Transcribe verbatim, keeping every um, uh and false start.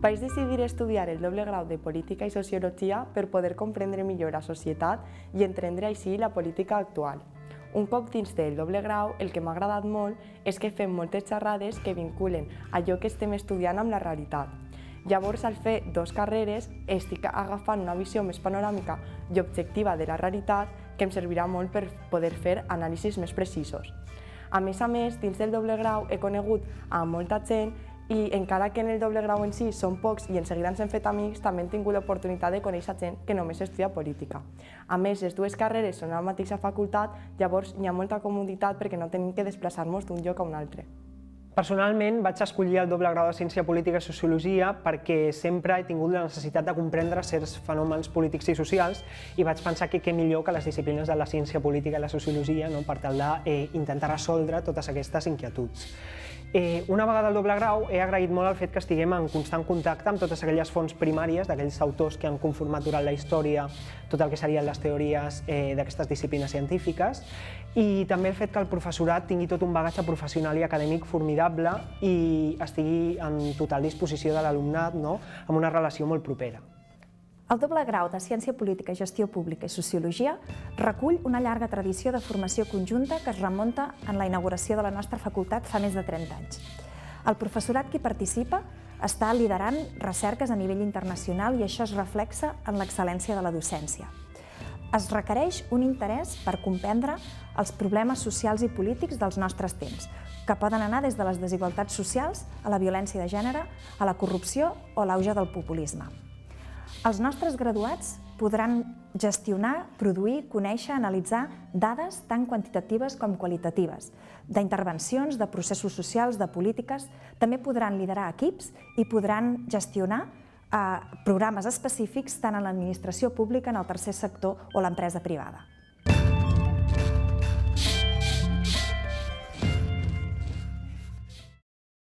Vaig decidir estudiar el doble grau de Política i Sociologia per poder comprendre millor la societat i entendre així la política actual. Un cop dins del doble grau, el que m'ha agradat molt és que fem moltes xerrades que vinculen allò que estem estudiant amb la realitat. Llavors, al fer dues carreres, estic agafant una visió més panoràmica i objectiva de la realitat que em servirà molt per poder fer anàlisis més precisos. A més a més, dins del doble grau he conegut a molta gent i encara que en el doble grau en si són pocs i en seguida ens hem fet amics, també hem tingut l'oportunitat de conèixer gent que només estudia política. A més, les dues carreres són a la mateixa facultat, llavors hi ha molta comoditat perquè no tenim que desplaçar-nos d'un lloc a un altre. Personalment vaig escollir el doble grau de Ciència Política i Sociologia perquè sempre he tingut la necessitat de comprendre certs fenòmens polítics i socials i vaig pensar que què millor que les disciplines de la ciència política i la sociologia per tal d'intentar resoldre totes aquestes inquietuds. Una vegada al doble grau he agraït molt el fet que estiguem en constant contacte amb totes aquelles fonts primàries d'aquells autors que han conformat durant la història tot el que serien les teories d'aquestes disciplines científiques i també el fet que el professorat tingui tot un bagatge professional i acadèmic formidable i estigui en total disposició de l'alumnat amb una relació molt propera. El doble grau de Ciència Política, Gestió Pública i Sociologia recull una llarga tradició de formació conjunta que es remunta en la inauguració de la nostra facultat fa més de trenta anys. El professorat que hi participa està liderant recerques a nivell internacional i això es reflexa en l'excel·lència de la docència. Es requereix un interès per comprendre els problemes socials i polítics dels nostres temps, que poden anar des de les desigualtats socials a la violència de gènere, a la corrupció o l'auge del populisme. Els nostres graduats podran gestionar, produir, conèixer, analitzar dades tan quantitatives com qualitatives, d'intervencions, de processos socials, de polítiques, també podran liderar equips i podran gestionar programes específics tant en l'administració pública, en el tercer sector o l'empresa privada.